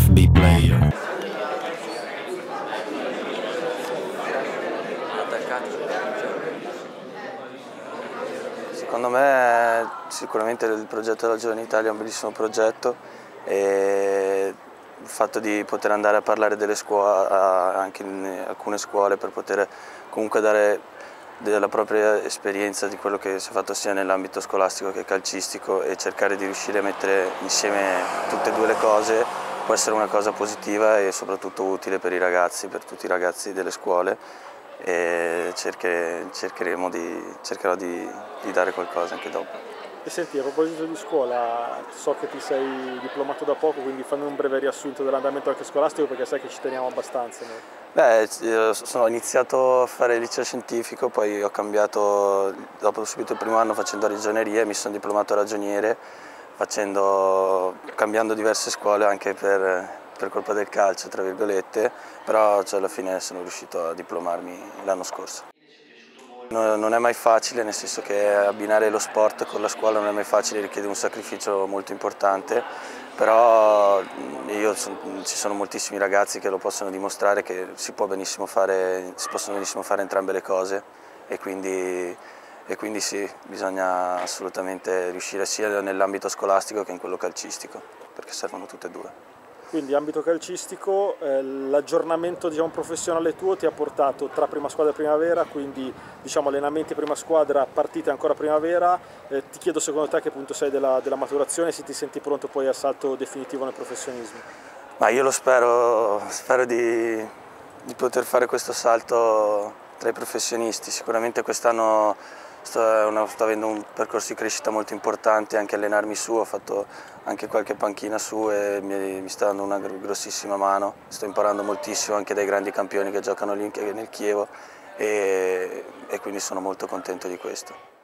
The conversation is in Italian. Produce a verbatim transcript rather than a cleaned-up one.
F B player. Secondo me sicuramente il progetto della Giovane Italia è un bellissimo progetto e il fatto di poter andare a parlare delle scuole, anche in alcune scuole, per poter comunque dare della propria esperienza di quello che si è fatto sia nell'ambito scolastico che calcistico e cercare di riuscire a mettere insieme tutte e due le cose può essere una cosa positiva e soprattutto utile per i ragazzi, per tutti i ragazzi delle scuole, e cerche, cercheremo di, cercherò di, di dare qualcosa anche dopo. E senti, a proposito di scuola, so che ti sei diplomato da poco, quindi fammi un breve riassunto dell'andamento anche scolastico, perché sai che ci teniamo abbastanza noi. Beh, io sono, ho iniziato a fare il liceo scientifico, poi ho cambiato, dopo subito il primo anno facendo ragioneria, mi sono diplomato ragioniere, facendo, cambiando diverse scuole anche per, per colpa del calcio, tra virgolette, però cioè, alla fine sono riuscito a diplomarmi l'anno scorso. Non è mai facile, nel senso che abbinare lo sport con la scuola non è mai facile, richiede un sacrificio molto importante, però io, ci sono moltissimi ragazzi che lo possono dimostrare che si, può benissimo fare, si possono benissimo fare entrambe le cose e quindi, e quindi sì, bisogna assolutamente riuscire sia nell'ambito scolastico che in quello calcistico, perché servono tutte e due. Quindi ambito calcistico, eh, l'aggiornamento diciamo, professionale tuo ti ha portato tra prima squadra e primavera, quindi diciamo, allenamenti prima squadra, partite ancora primavera. Eh, ti chiedo secondo te a che punto sei della, della maturazione e se ti senti pronto poi al salto definitivo nel professionismo. Ma io lo spero, spero di, di poter fare questo salto tra i professionisti. Sicuramente quest'anno sto, sto avendo un percorso di crescita molto importante, anche allenarmi su, ho fatto anche qualche panchina su e mi, mi sta dando una grossissima mano. Sto imparando moltissimo anche dai grandi campioni che giocano lì nel Chievo e, e quindi sono molto contento di questo.